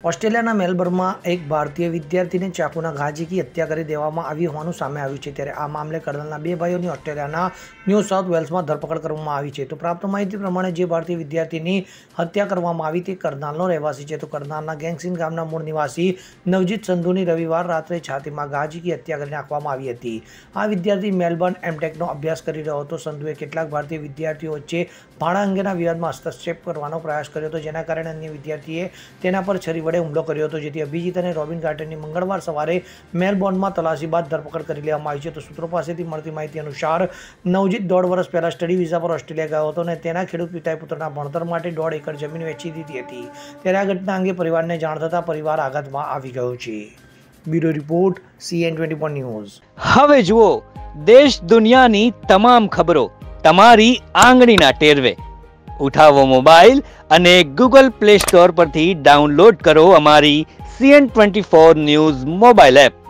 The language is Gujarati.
ઓસ્ટ્રેલિયાના મેલબર્નમાં એક ભારતીય વિદ્યાર્થીને ચાકુના ઘા ઝીકી હત્યા કરી દેવામાં આવી હોવાનું સામે આવ્યું છે। ત્યારે આ મામલે કરનારના બે ભાઈઓની ઓસ્ટ્રેલિયાના ન્યૂ સાઉથ વેલ્સમાં ધરપકડ કરવામાં આવી છે। તો પ્રાપ્ત માહિતી પ્રમાણે જે ભારતીય વિદ્યાર્થીની હત્યા કરવામાં આવી તે કરનાલનો રહેવાસી છે। તો કરનાલના ગેંગસિન ગામના મૂળ નિવાસી નવજીત સંધુની રવિવાર રાત્રે છાતીમાં ઘા ઝીકી હત્યા કરી નાખવામાં આવી હતી। આ વિદ્યાર્થી મેલબર્ન એમટેકનો અભ્યાસ કરી રહ્યો હતો। સંધુએ કેટલાક ભારતીય વિદ્યાર્થીઓ વચ્ચે ભાડા અંગેના વિવાદમાં હસ્તક્ષેપ કરવાનો પ્રયાસ કર્યો હતો, જેના કારણે અન્ય વિદ્યાર્થીએ તેના પર છરી વડે હુમલો કર્યો હતો, જેથી અભિજીત અને રોબિન કાર્ટરની મંગળવાર સવારે મેલબોર્નમાં તલાશી બાદ ધરપકડ કરી લેવામાં આવી છે। તો સૂત્રો પાસેથી મળતી માહિતી અનુસાર નવજીત 1.5 વર્ષ પહેલા સ્ટડી વિઝા પર ઓસ્ટ્રેલિયા ગયો હતો અને તેના ખેડૂત પિતાએ પુત્રના ભણતર માટે 1.5 એકર જમીન વેચી દીધી હતી। ત્યારે આ ઘટના અંગે પરિવારને જાણ થતાં પરિવાર આઘાતમાં આવી ગયો છે। Bureau report CN24 news. હવે જુઓ દેશ દુનિયાની તમામ ખબરો તમારી આંગળીના ટેરવે। ઉઠાવો મોબાઈલ અને ગૂગલ પ્લે સ્ટોર પરથી ડાઉનલોડ કરો અમારી CN24 ન્યૂઝ મોબાઈલ એપ।